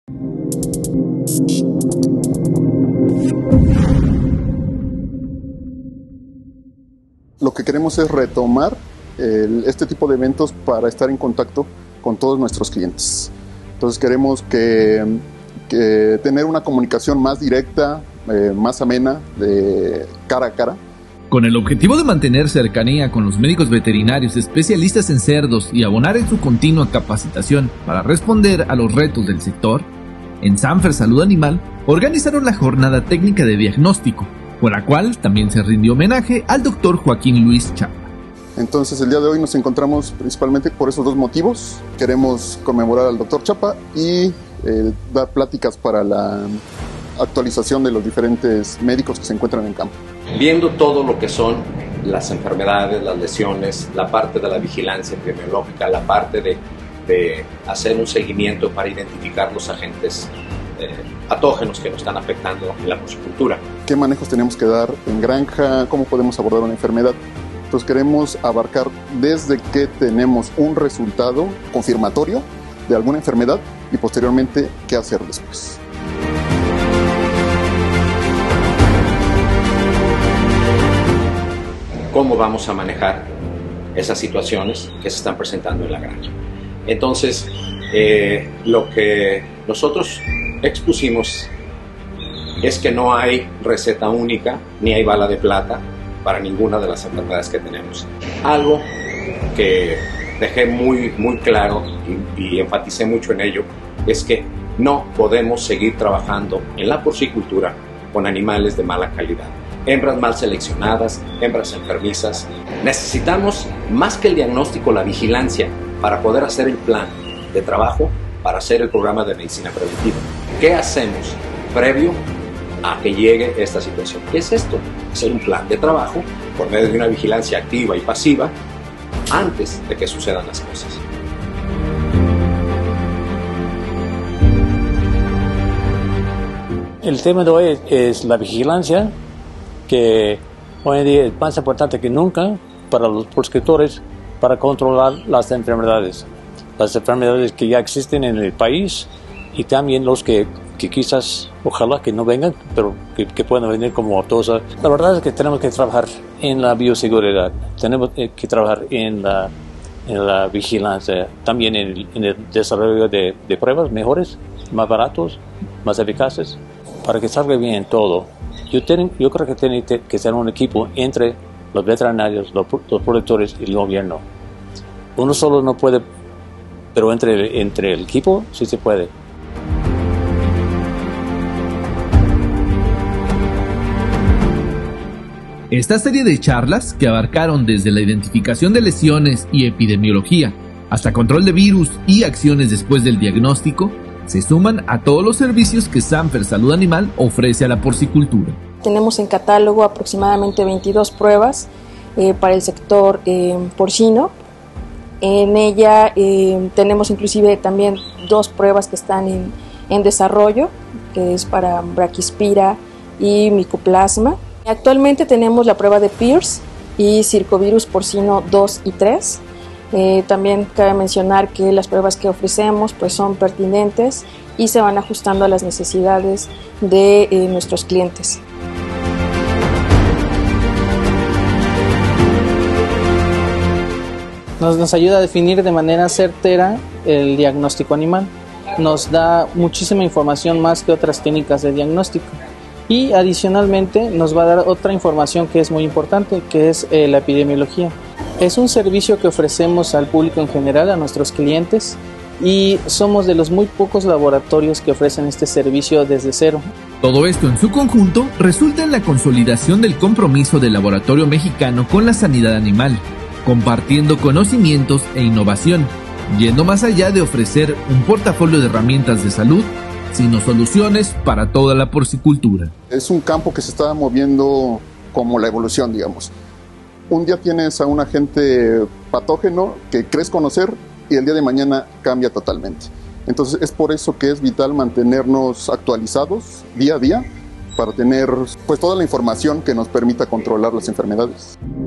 Lo que queremos es retomar este tipo de eventos para estar en contacto con todos nuestros clientes. Entonces queremos que tener una comunicación más directa, más amena, de cara a cara. Con el objetivo de mantener cercanía con los médicos veterinarios especialistas en cerdos y abonar en su continua capacitación para responder a los retos del sector, en Sanfer Salud Animal organizaron la jornada técnica de diagnóstico, por la cual también se rindió homenaje al Dr. Joaquín Luis Chapa. Entonces el día de hoy nos encontramos principalmente por esos dos motivos. Queremos conmemorar al Dr. Chapa y dar pláticas para la actualización de los diferentes médicos que se encuentran en campo. Viendo todo lo que son las enfermedades, las lesiones, la parte de la vigilancia epidemiológica, la parte de hacer un seguimiento para identificar los agentes patógenos que nos están afectando en la porcicultura. ¿Qué manejos tenemos que dar en granja? ¿Cómo podemos abordar una enfermedad? Entonces queremos abarcar desde que tenemos un resultado confirmatorio de alguna enfermedad y posteriormente qué hacer después. Cómo vamos a manejar esas situaciones que se están presentando en la granja. Entonces, lo que nosotros expusimos es que no hay receta única, ni hay bala de plata para ninguna de las enfermedades que tenemos. Algo que dejé muy claro y enfaticé mucho en ello es que no podemos seguir trabajando en la porcicultura con animales de mala calidad. Hembras mal seleccionadas, hembras enfermizas. Necesitamos más que el diagnóstico, la vigilancia para poder hacer el plan de trabajo para hacer el programa de medicina preventiva. ¿Qué hacemos previo a que llegue esta situación? ¿Qué es esto? Hacer un plan de trabajo por medio de una vigilancia activa y pasiva antes de que sucedan las cosas. El tema de hoy es la vigilancia, que hoy en día es más importante que nunca para los porcicultores para controlar las enfermedades que ya existen en el país y también los que quizás, ojalá que no vengan, pero que puedan venir como aftosa. La verdad es que tenemos que trabajar en la bioseguridad, tenemos que trabajar en la vigilancia, también en el desarrollo de pruebas mejores, más baratos, más eficaces, para que salga bien todo. Yo creo que tiene que ser un equipo entre los veterinarios, los productores y el gobierno. Uno solo no puede, pero entre el equipo sí se puede. Esta serie de charlas, que abarcaron desde la identificación de lesiones y epidemiología hasta control de virus y acciones después del diagnóstico, se suman a todos los servicios que Sanfer Salud Animal ofrece a la porcicultura. Tenemos en catálogo aproximadamente 22 pruebas para el sector porcino. En ella tenemos inclusive también 2 pruebas que están en desarrollo, que es para braquispira y micoplasma. Actualmente tenemos la prueba de PIRS y circovirus porcino 2 y 3. También cabe mencionar que las pruebas que ofrecemos pues son pertinentes y se van ajustando a las necesidades de nuestros clientes. Nos ayuda a definir de manera certera el diagnóstico animal. Nos da muchísima información más que otras técnicas de diagnóstico. Y adicionalmente nos va a dar otra información que es muy importante, que es la epidemiología. Es un servicio que ofrecemos al público en general, a nuestros clientes, y somos de los muy pocos laboratorios que ofrecen este servicio desde cero. Todo esto en su conjunto resulta en la consolidación del compromiso del laboratorio mexicano con la sanidad animal, compartiendo conocimientos e innovación, yendo más allá de ofrecer un portafolio de herramientas de salud, sino soluciones para toda la porcicultura. Es un campo que se está moviendo como la evolución, digamos. Un día tienes a un agente patógeno que crees conocer y el día de mañana cambia totalmente. Entonces es por eso que es vital mantenernos actualizados día a día para tener pues toda la información que nos permita controlar las enfermedades.